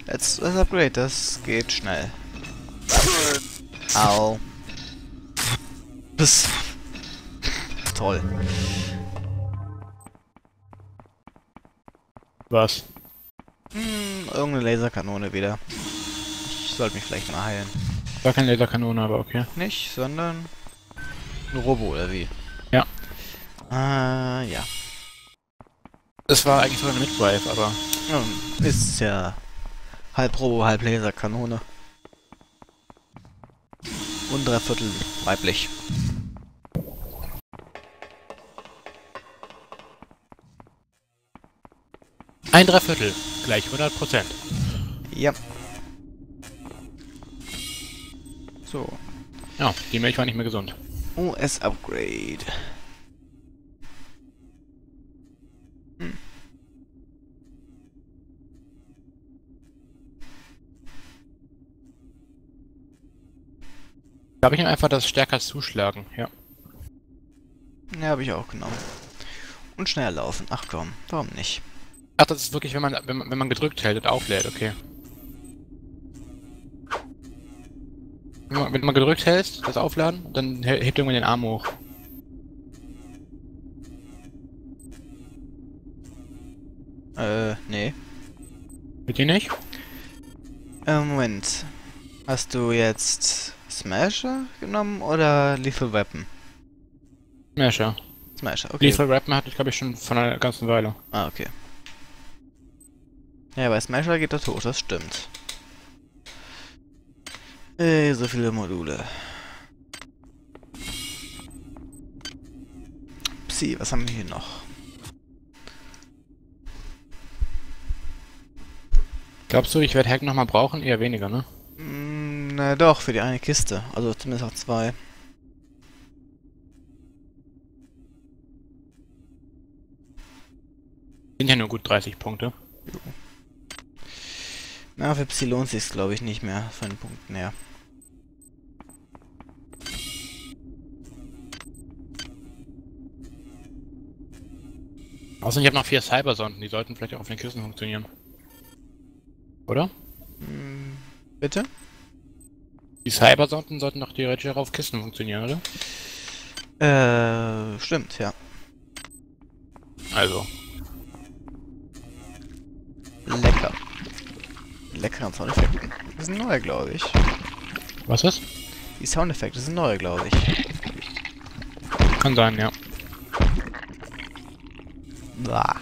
Letztes Upgrade, das geht schnell. Au. Das toll. Was? Irgendeine Laserkanone wieder. Ich sollte mich vielleicht mal heilen. War keine Laserkanone, aber okay. Nicht, sondern ein Robo oder wie? Ja. Ja. Das war eigentlich sogar eine Midwife, aber... Ist ja halb Robo, halb Laserkanone. Und 3/4 weiblich. Ein Dreiviertel, gleich 100%. Ja. So. Ja, die Milch war nicht mehr gesund. US-Upgrade. Darf ich ihm einfach das stärker zuschlagen, ja. Ja, habe ich auch genommen. Und schnell laufen. Ach komm, warum nicht? Ach, das ist wirklich, wenn man gedrückt hält und auflädt, okay. Wenn man gedrückt hält, das Aufladen, dann hebt irgendwann den Arm hoch. Nee. Mit dir nicht? Moment. Hast du jetzt Smasher genommen oder Lethal Weapon? Smasher. Smasher, okay. Lethal Weapon hatte ich, glaube ich, schon von einer ganzen Weile. Ah, okay. Ja, bei Smasher geht er tot, das stimmt. So viele Module. Psi, was haben wir hier noch? Glaubst du, ich werde Hack nochmal brauchen? Eher weniger, ne? Na doch, für die eine Kiste. Also zumindest auch 2. Sind ja nur gut 30 Punkte. Jo. Na, für Psi lohnt sich's glaube ich nicht mehr von den Punkten her. Außerdem, ich habe noch 4 Cybersonden, die sollten vielleicht auch auf den Kissen funktionieren. Oder? Bitte? Die Cybersonden sollten doch theoretisch auch auf Kisten funktionieren, oder? Stimmt, ja. Also. Lecker. Leckeren Soundeffekte. Die sind neu, glaube ich. Was ist? Die Soundeffekte sind neu, glaube ich. Kann sein, ja. Bah.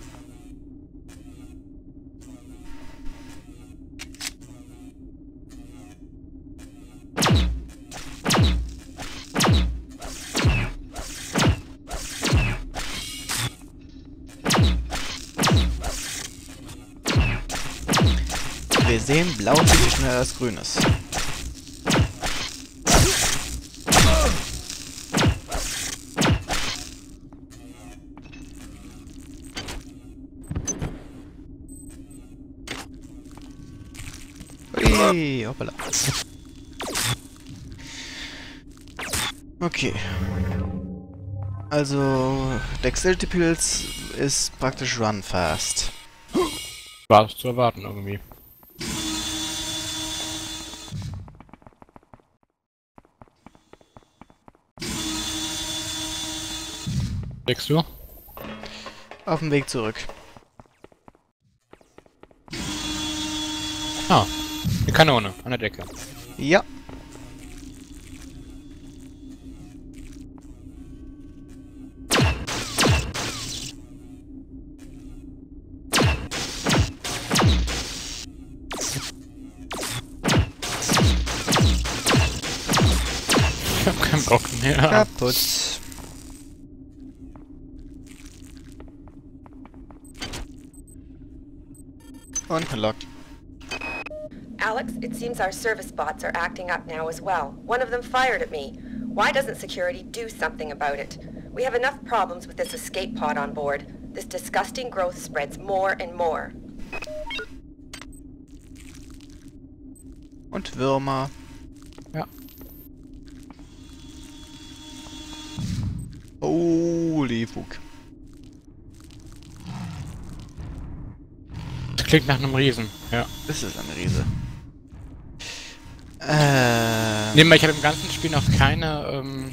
Wir sehen, blau viel schneller als grünes. Ui, hoppala. Okay. Also, Dexterity Pills ist praktisch Run Fast. War es zu erwarten irgendwie. Denkst du? Auf dem Weg zurück. Ah, eine Kanone an der Decke. Ja. Ich hab keinen Bock mehr. Kaputt. Und gelockt. Alex, it seems our service bots are acting up now as well. One of them fired at me. Why doesn't security do something about it? We have enough problems with this escape pod on board. This disgusting growth spreads more and more. Und Würmer. Ja. Holy fuck. Klingt nach einem Riesen, ja. Das ist ein Riese. Nebenbei, ich habe im ganzen Spiel noch keine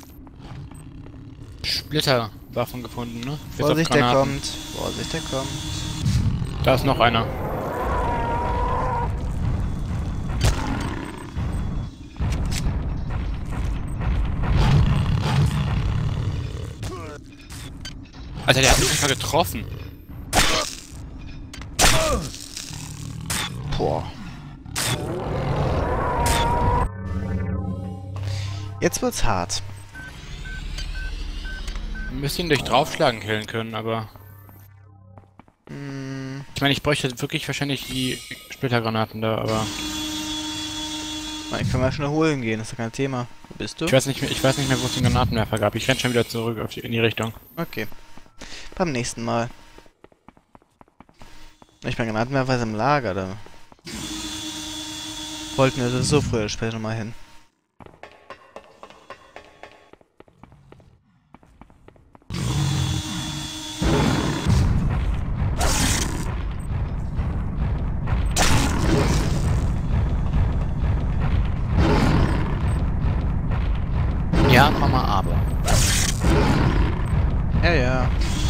Splitterwaffen gefunden, ne? Bis auf Vorsicht, der Granaten. kommt. Vorsicht, der kommt. Da ist noch einer. Alter, der hat mich nicht mal getroffen. Boah. Jetzt wird's hart. Wir müssen ihn durch Draufschlagen killen können, aber... Ich meine, ich bräuchte wirklich wahrscheinlich die Splittergranaten da, aber... Ich kann mal schnell holen gehen, das ist ja kein Thema. Wo bist du? Ich weiß nicht mehr, wo es den Granatenwerfer gab. Ich renn schon wieder zurück in die Richtung. Okay. Beim nächsten Mal. Ich mein Granatenwerfer ist im Lager, da wollten wir so früher oder später mal hin. Ja, Mama, aber. Ja, ja.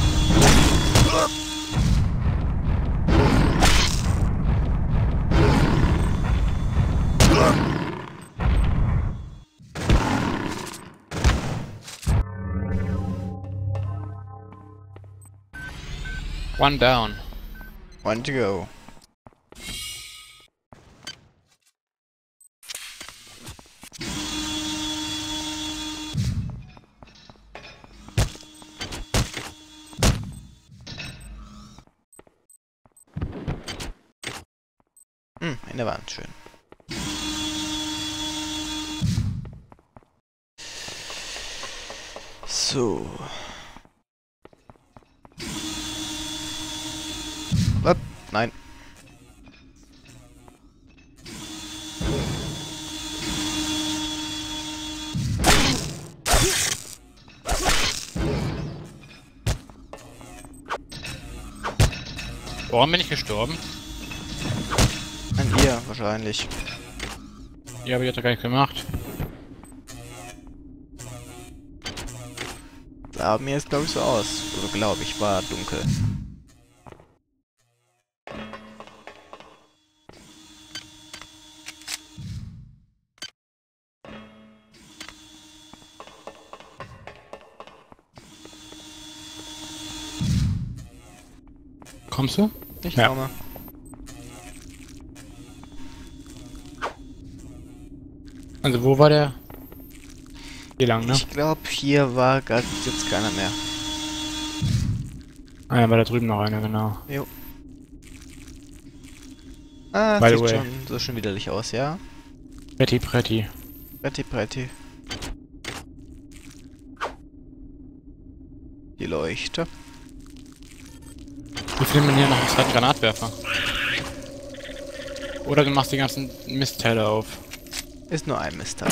One down. One to go. In der Wand, schön. So. Was? Nein. Warum bin ich gestorben? An ihr wahrscheinlich. Ja, aber die hat er gar nicht gemacht. Sah mir jetzt glaube ich so aus. Oder glaube ich, war dunkel. Kommst du? Ich Ja. komme. Also wo war der? Hier lang, ne? Ich glaube, hier war gerade jetzt keiner mehr. Ah ja, war da drüben noch einer, genau. Jo. Ah, By the sieht way. schon so schön widerlich aus, ja? Pretty, pretty. Pretty, pretty. Die Leuchte. Wie findet man hier noch einen zweiten Granatwerfer? Oder du machst die ganzen Mistteile auf. Ist nur ein Mistteil.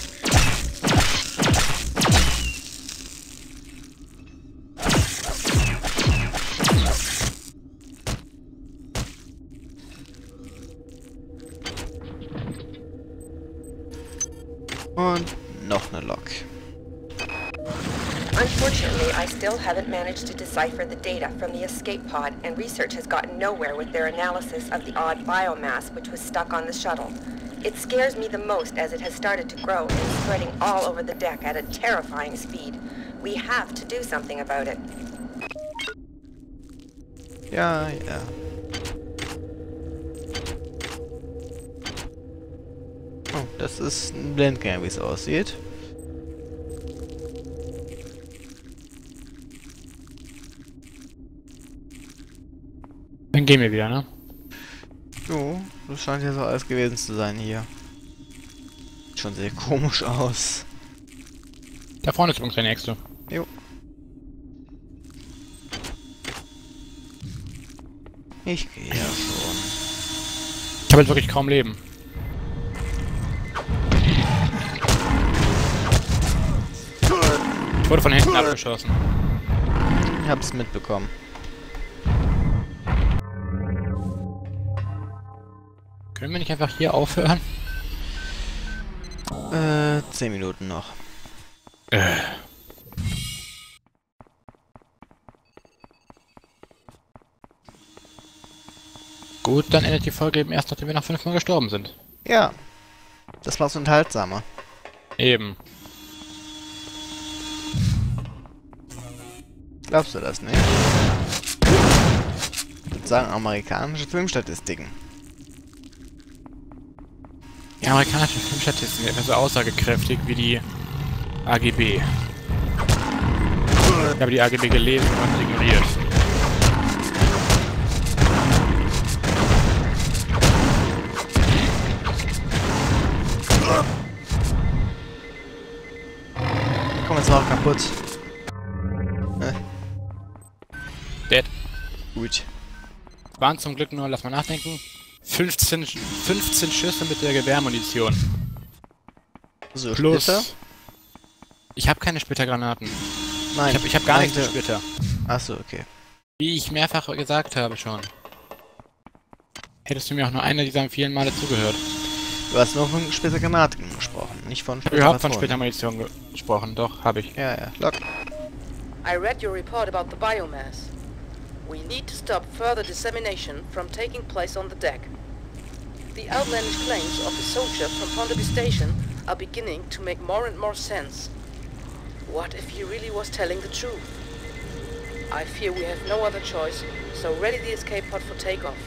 Und noch eine Lok. Unfortunately, I still haven't managed to decipher the data from the escape pod, and research has gotten nowhere with their analysis of the odd biomass which was stuck on the shuttle. It scares me the most as it has started to grow and is spreading all over the deck at a terrifying speed. We have to do something about it. Ja, ja. Oh, das ist ein Blendgänger, wie es aussieht. Dann gehen wir wieder, ne? Jo, das scheint ja so alles gewesen zu sein hier. Sieht schon sehr komisch aus. Da vorne ist übrigens der nächste. Jo. Ich gehe ja schon. Ich habe halt wirklich kaum Leben. Ich wurde von hinten abgeschossen. Ich hab's mitbekommen. Können wir nicht einfach hier aufhören? 10 Minuten noch. Gut, dann endet die Folge eben erst, nachdem wir nach 5 Mal gestorben sind. Ja. Das war's unterhaltsamer. Eben. Glaubst du das nicht? Das sagen amerikanische Filmstatistiken. Die amerikanischen Filmstatistiken sind etwa so aussagekräftig wie die AGB. Ich habe die AGB gelesen und ignoriert. Komm, jetzt war auch kaputt. Dead. Gut. Waren zum Glück nur, lass mal nachdenken, 15 Schüsse mit der Gewehrmunition. So, Plus. Splitter? Ich habe keine Splittergranaten. Nein. Ich hab gar nichts mit Splitter. Achso, okay. Wie ich mehrfach gesagt habe schon. Hättest du mir auch nur einer dieser vielen Male zugehört. Du hast nur von Splittergranaten gesprochen, nicht von Ich habe von Splitterpatronen. Splittermunition gesprochen, doch, habe ich. Ja, ja. Lock. I read your report about the biomass. We need to stop further dissemination from taking place on the deck. The outlandish claims of the soldier from Ponderby Station are beginning to make more and more sense. What if he really was telling the truth? I fear we have no other choice, so ready the escape pod for takeoff.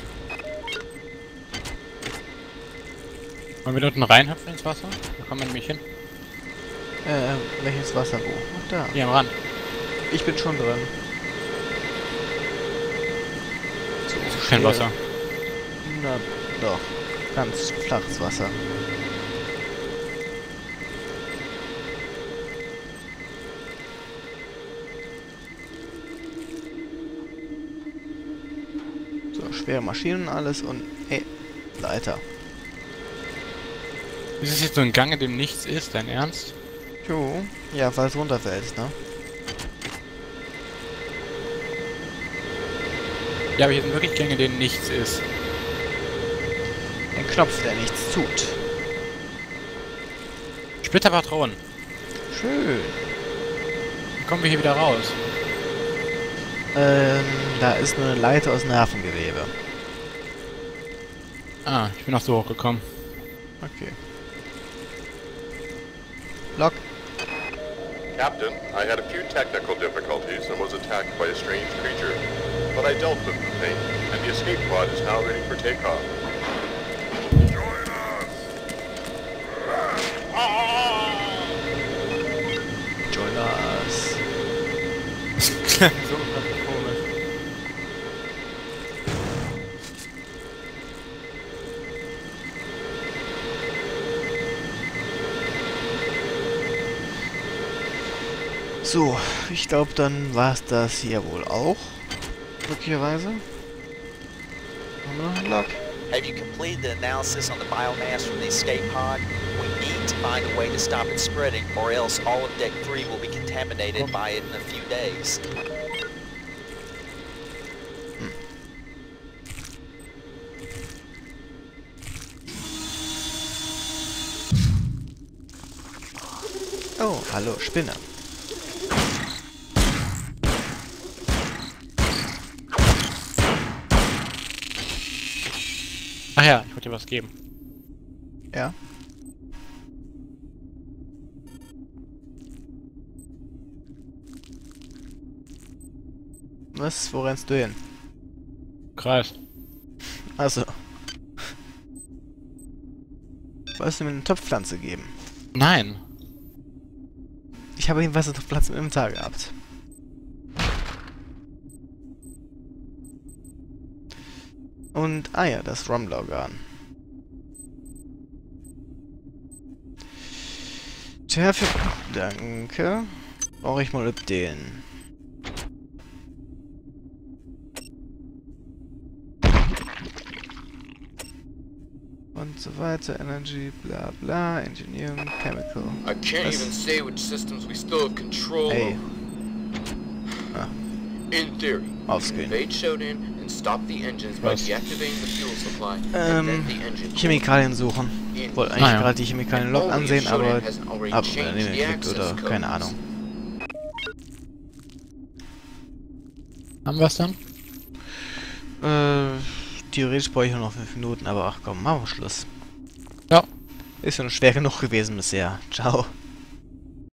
Wollen wir da unten reinhüpfen ins Wasser? Da kommen wir nämlich hin. Welches Wasserbuch? Ach, da. Hier am Rand. Ich bin schon drin. So, Kein Wasser. Na, doch. Ganz flaches Wasser. So, schwere Maschinen und alles und... Hey, Leiter. Ist es jetzt so ein Gang, in dem nichts ist, dein Ernst? Jo. Ja, falls runterfällt, ne? Ja, aber hier sind wirklich Gänge, in denen nichts ist. Ein Knopf, der nichts tut. Splitterpatronen. Schön. Wie kommen wir hier wieder raus? Da ist nur eine Leiter aus Nervengewebe. Ah, ich bin auch so hochgekommen. Okay. Lock. Captain, I had a few technical difficulties and was attacked by a strange creature. But I dealt with the thing, and the escape pod is now ready for takeoff. Join us! Join us. So komisch. So, ich glaube, dann war es das hier wohl auch. Möglicherweise. Haben wir noch einen Lock? Have you completed the analysis on the biomass from the escape pod? We need to find a way to stop it spreading, or else all of Deck 3 will be contaminated by it in a few days. Oh, hallo, Spinne. Ach ja, ich wollte dir was geben. Ja. Was? Wo rennst du hin? Kreis. Also. Wolltest du mir eine Topfpflanze geben? Nein. Ich habe jedenfalls eine Topfpflanze im Inventar gehabt. Und, ah ja, das Rumble-Organ. Tja, danke. Brauche ich Molybden. Und so weiter, Energy, bla bla, Engineering, Chemical. I can't Was? even say which systems we still have control Ey. over. Ah, In theory, Offscreen. invade Shodan and Stop the engines by deactivating the fuel supply and then the engine. Chemikalien suchen. Wollte eigentlich gerade die Chemikalien-Log ansehen, aber changed the geklickt oder access keine codes. Ahnung. Haben wir es dann? Theoretisch brauche ich nur noch 5 Minuten, aber ach komm, machen wir Schluss. Ja. Ist schon schwer genug gewesen bisher. Ciao.